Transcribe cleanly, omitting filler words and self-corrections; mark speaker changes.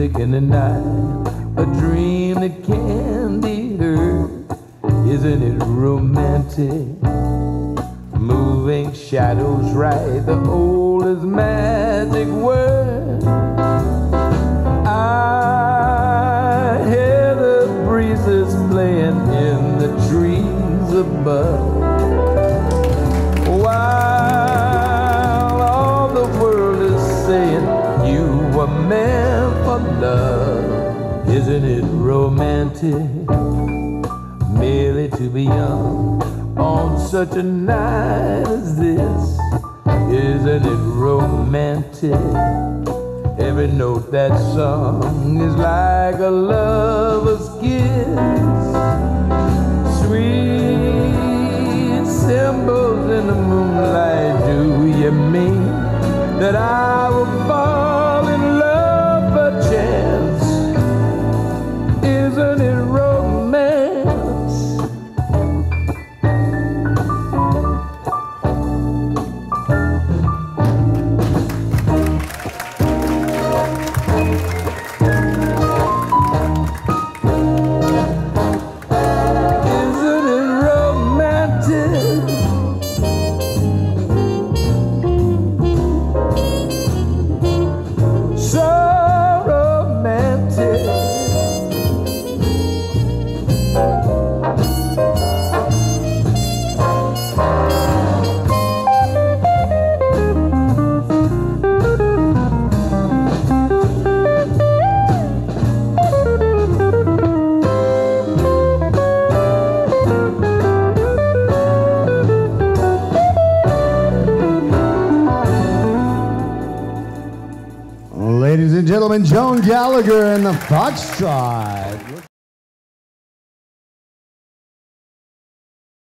Speaker 1: music in the night, a dream that can be heard. Isn't it romantic? Moving shadows right, the oldest magic word. I hear the breezes playing in the trees above, while all the world is saying you were meant for love. Isn't it romantic merely to be young on such a night as this? Isn't it romantic? Every note that's sung is like a lover's kiss. Sweet symbols in the moonlight, do you mean that I will fall in love perchance? Isn't it romance?
Speaker 2: Ladies and gentlemen, Joan Gallagher and the Foxtrot.